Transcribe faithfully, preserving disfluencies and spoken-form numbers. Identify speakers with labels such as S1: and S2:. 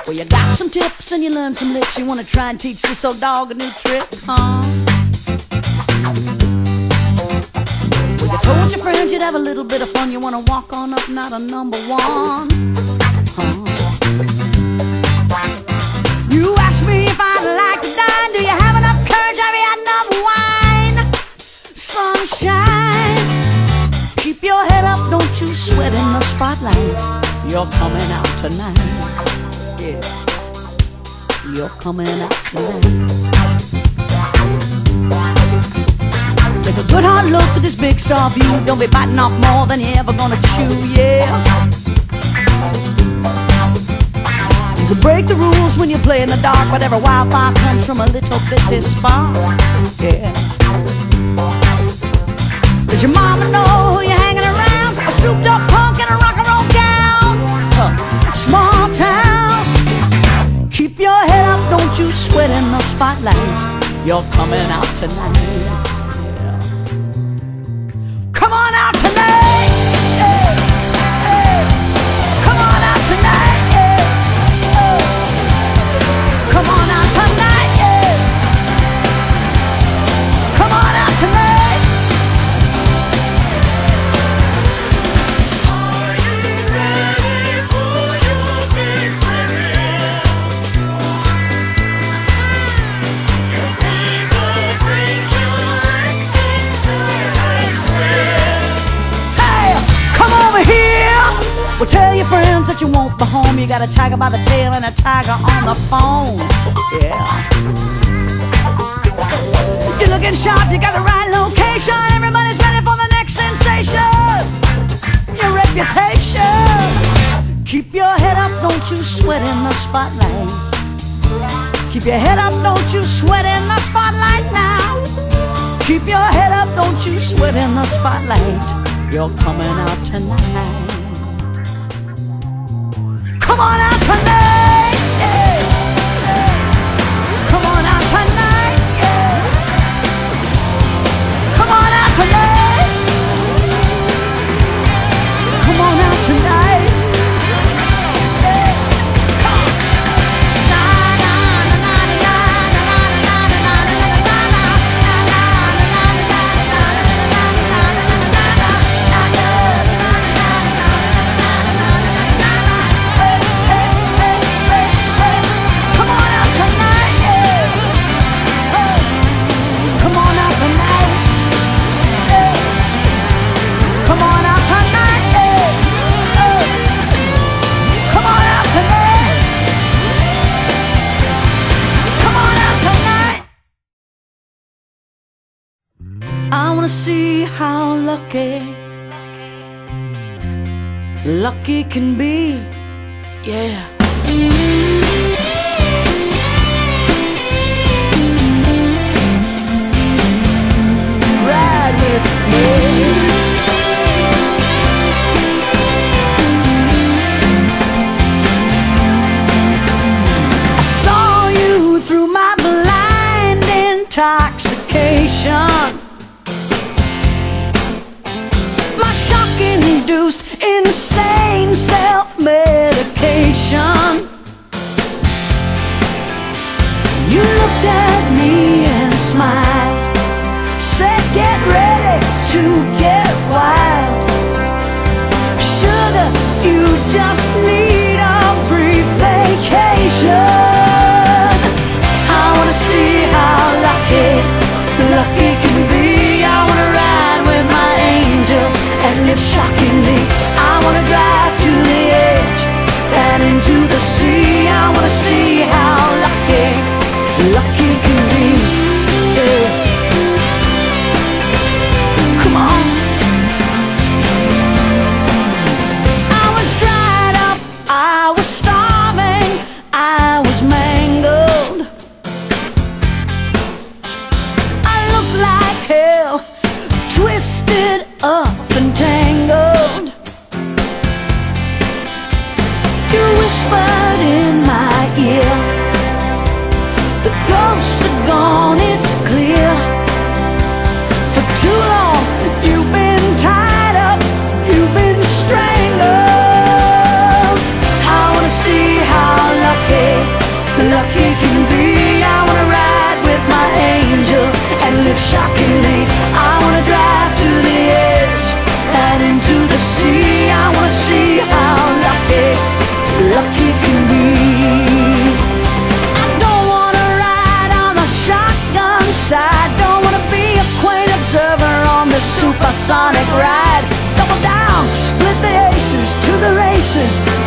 S1: Well, you got some tips and you learned some licks. You wanna try and teach this old dog a new trick, huh? Well, you told your friends you'd have a little bit of fun. You wanna walk on up, not a number one, huh? You asked me if I'd like to dine. Do you have enough courage? Have you had enough wine? Sunshine, keep your head up, don't you sweat in the spotlight. You're coming out tonight. Yeah, you're coming out tonight. Take a good hard look at this big star view. Don't be biting off more than you're ever gonna chew, yeah. You can break the rules when you play in the dark, but every wildfire comes from a little bitty spark, yeah. Does your mama know who you're hanging around? A souped up punk in a rock and roll gown, huh. Small town. Keep your head up, don't you sweat in the spotlight. You're coming out tonight, yeah. Come on out tonight, yeah. Hey. Come on out tonight, yeah. Oh. Come on out tonight, yeah. Come on out tonight. Well, tell your friends that you won't be home. You got a tiger by the tail and a tiger on the phone, yeah. You're looking sharp, you got the right location. Everybody's ready for the next sensation. Your reputation. Keep your head up, don't you sweat in the spotlight. Keep your head up, don't you sweat in the spotlight now. Keep your head up, don't you sweat in the spotlight. You're coming out tonight. Come on out tonight, yeah, yeah. Come on out tonight, yeah. Come on out tonight. Come on out tonight, yeah. I wanna see how lucky, lucky can be, yeah. Ride with me. I saw you through my blind intoxication. Induced insane self-medication. You looked at me and smiled, said get ready to get wild. Sugar, you just need a brief vacation. I wanna see how lucky, lucky can be. I wanna ride with my angel and live shockingly. I wanna drive to the edge and into the sea. I wanna see how lucky, lucky can be, yeah. Come on. I was dried up, I shockingly. I wanna drive to the edge and into the sea. I wanna see how lucky, lucky can be. I don't wanna ride on the shotgun side. Don't wanna be a quaint observer on the supersonic ride. Double down, split the aces, to the races.